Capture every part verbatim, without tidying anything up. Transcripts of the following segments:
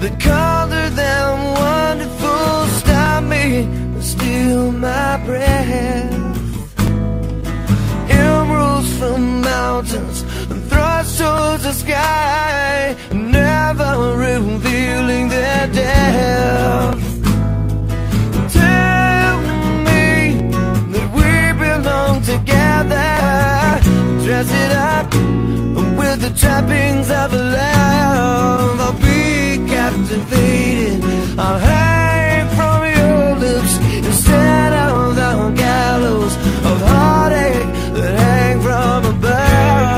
the color that wonderful stop me and steal my breath. Emeralds from mountains and thrust towards the sky, never revealing their depth. Tell me that we belong together. Dress it up with the trappings of love. I'll be captivated. I'll hang from your lips instead of the gallows of heartache that hang from above.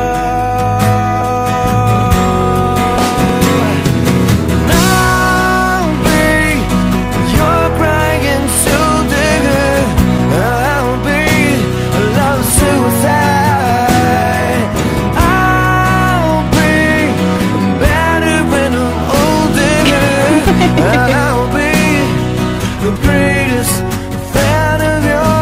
I'll be your crying soul digger. I'll be a love suicide. I'll be better when I'm older. I'll be the greatest fan of your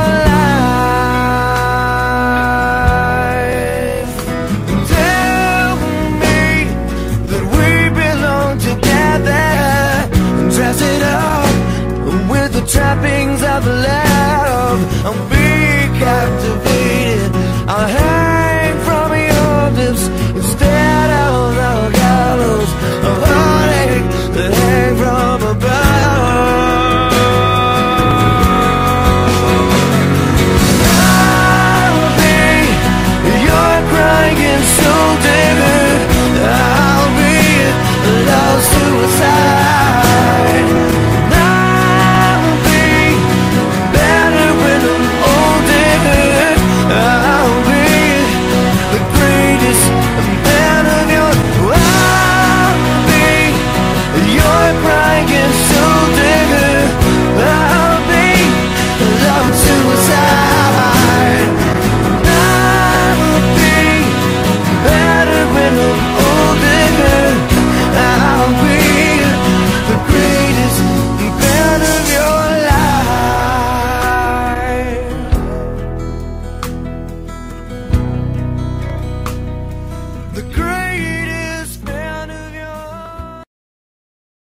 life. Tell me that we belong together. Dress it up with the trappings of love. I'll be captivated.